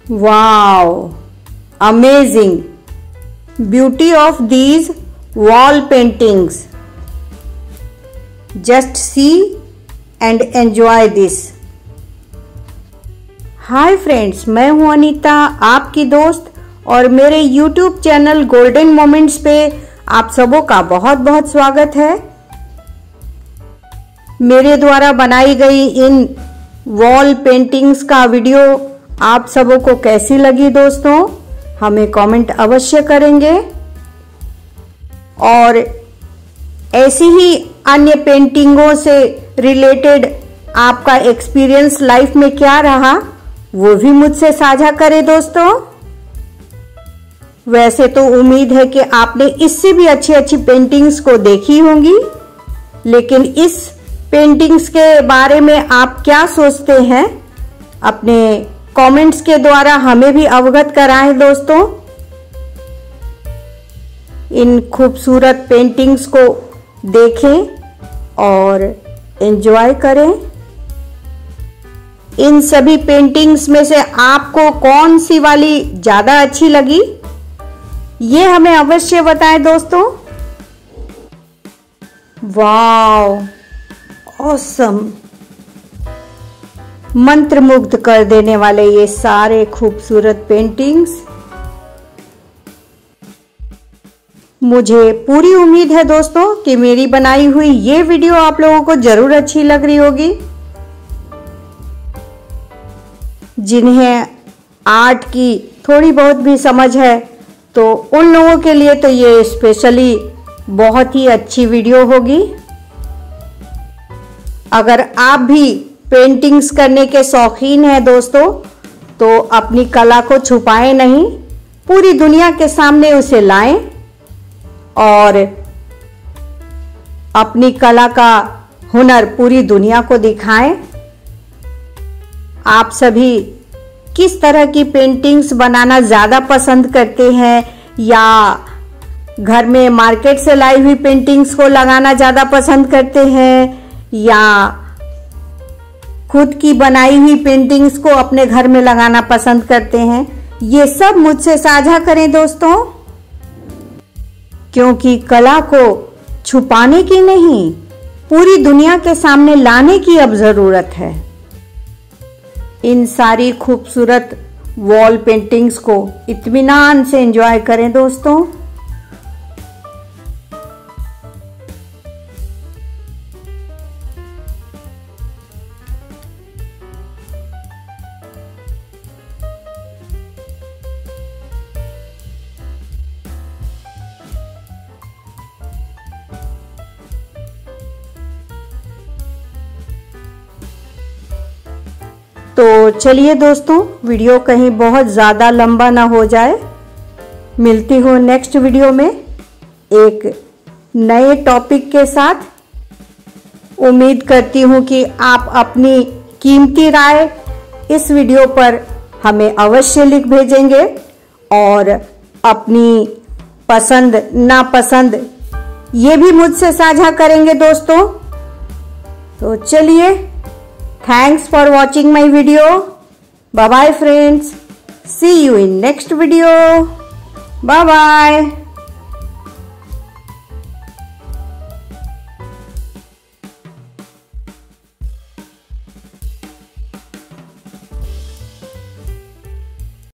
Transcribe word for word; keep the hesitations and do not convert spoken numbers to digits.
Wow, amazing! Beauty of these wall paintings. Just see and enjoy this. Hi friends, मैं हूं अनीता, आपकी दोस्त, और मेरे यूट्यूब चैनल गोल्डन मोमेंट्स पे आप सबों का बहुत बहुत स्वागत है। मेरे द्वारा बनाई गई इन वॉल पेंटिंग्स का वीडियो आप सबों को कैसी लगी दोस्तों, हमें कमेंट अवश्य करेंगे। और ऐसी ही अन्य पेंटिंगों से रिलेटेड आपका एक्सपीरियंस लाइफ में क्या रहा वो भी मुझसे साझा करें दोस्तों। वैसे तो उम्मीद है कि आपने इससे भी अच्छी अच्छी पेंटिंग्स को देखी होंगी, लेकिन इस पेंटिंग्स के बारे में आप क्या सोचते हैं, अपने कमेंट्स के द्वारा हमें भी अवगत कराएं दोस्तों। इन खूबसूरत पेंटिंग्स को देखें और एंजॉय करें। इन सभी पेंटिंग्स में से आपको कौन सी वाली ज्यादा अच्छी लगी ये हमें अवश्य बताएं दोस्तों। Wow, awesome! मंत्रमुग्ध कर देने वाले ये सारे खूबसूरत पेंटिंग्स। मुझे पूरी उम्मीद है दोस्तों कि मेरी बनाई हुई ये वीडियो आप लोगों को जरूर अच्छी लग रही होगी। जिन्हें आर्ट की थोड़ी बहुत भी समझ है तो उन लोगों के लिए तो ये स्पेशली बहुत ही अच्छी वीडियो होगी। अगर आप भी पेंटिंग्स करने के शौकीन हैं दोस्तों, तो अपनी कला को छुपाएं नहीं, पूरी दुनिया के सामने उसे लाएं और अपनी कला का हुनर पूरी दुनिया को दिखाएं। आप सभी किस तरह की पेंटिंग्स बनाना ज्यादा पसंद करते हैं, या घर में मार्केट से लाई हुई पेंटिंग्स को लगाना ज्यादा पसंद करते हैं, या खुद की बनाई हुई पेंटिंग्स को अपने घर में लगाना पसंद करते हैं, ये सब मुझसे साझा करें दोस्तों। क्योंकि कला को छुपाने की नहीं, पूरी दुनिया के सामने लाने की अब जरूरत है। इन सारी खूबसूरत वॉल पेंटिंग्स को इत्मीनान से एंजॉय करें दोस्तों। तो चलिए दोस्तों, वीडियो कहीं बहुत ज़्यादा लंबा ना हो जाए। मिलती हूँ नेक्स्ट वीडियो में एक नए टॉपिक के साथ। उम्मीद करती हूँ कि आप अपनी कीमती राय इस वीडियो पर हमें अवश्य लिख भेजेंगे और अपनी पसंद नापसंद ये भी मुझसे साझा करेंगे दोस्तों। तो चलिए, thanks for watching my video. Bye bye friends. See you in next video. Bye bye.